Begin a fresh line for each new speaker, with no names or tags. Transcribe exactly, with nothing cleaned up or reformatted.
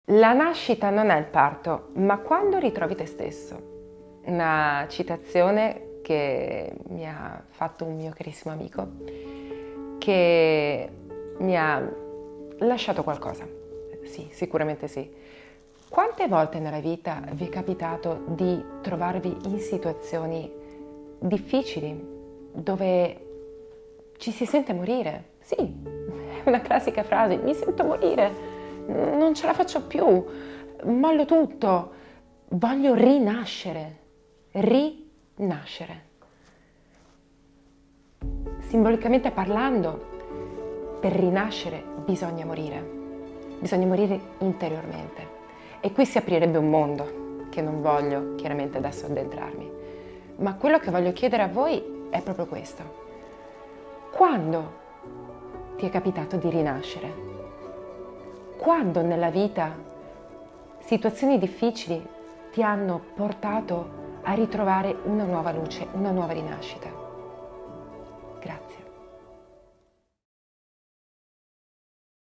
La nascita non è il parto, ma quando ritrovi te stesso. Una citazione che mi ha fatto un mio carissimo amico, che mi ha lasciato qualcosa. Sì, sicuramente sì. Quante volte nella vita vi è capitato di trovarvi in situazioni difficili, dove ci si sente morire? Sì, è una classica frase, mi sento morire. Non ce la faccio più, mollo tutto, voglio rinascere, rinascere. Simbolicamente parlando, per rinascere bisogna morire, bisogna morire interiormente. E qui si aprirebbe un mondo che non voglio chiaramente adesso addentrarmi, ma quello che voglio chiedere a voi è proprio questo. Quando ti è capitato di rinascere? Quando nella vita situazioni difficili ti hanno portato a ritrovare una nuova luce, una nuova rinascita?